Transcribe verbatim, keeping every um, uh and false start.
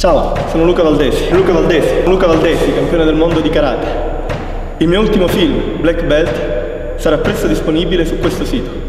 Ciao, sono Luca Valdesi, Luca Valdesi, Luca Valdesi, campione del mondo di karate. Il mio ultimo film, Black Belt, sarà presto disponibile su questo sito.